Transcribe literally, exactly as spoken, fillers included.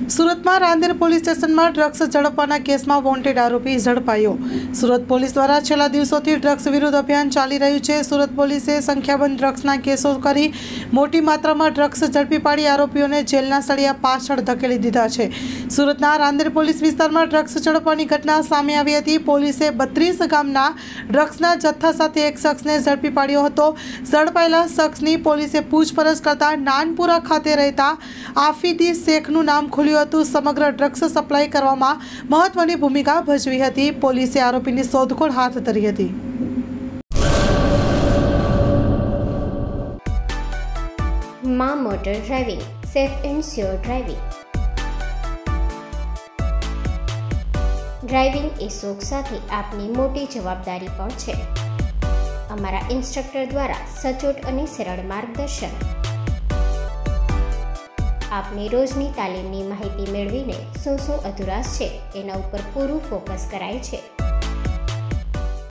સુરતમાં રાંદેર પોલીસ સ્ટેશનમાં ડ્રગ્સ ઝડપવાના કેસમાં વોન્ટેડ આરોપી ઝડપાયો। સુરત પોલીસ દ્વારા છેલ્લા દિવસોથી ડ્રગ્સ વિરુદ્ધ અભિયાન ચાલી રહ્યું છે। સુરત પોલીસે સંખ્યાબંધ ડ્રગ્સના કેસો કરી મોટી માત્રામાં ડ્રગ્સ ઝડપી પાડી આરોપીઓને જેલના સળિયા પાછળ ધકેલી દીધા છે। સુરતના રાંદેર પોલીસ વિસ્તારમાં ડ્રગ્સ ઝડપવાની ઘટના સામે આવી હતી। પોલીસે બત્રીસ ગામના ડ્રગ્સના જથ્થા સાથે એક શખ્સને ઝડપી પાડ્યો હતો। ઝડપાયેલા શખ્સની પોલીસે પૂછપરછ કરતા નાનપુરા ખાતે રહેતા આફિદી શેખનું નામ ખુલ્યું હતું। સમગ્ર ડ્રગ્સ સપ્લાય કરવામાં મહત્વની ભૂમિકા ભજવી હતી। પોલીસે આરોપીની શોધખોળ હાથ ધરી હતી। માં motor driving, safe and sure driving. Driving એ શોખ સાથે આપની મોટી જવાબદારી પણ છે। અમારા ઇન્સ્ટ્રક્ટર દ્વારા સચોટ અને સરળ માર્ગદર્શન। આપની રોજની તાલીમની માહિતી મેળવીને શું શું અધુરાશ છે એના ઉપર પૂરું ફોકસ કરાય છે।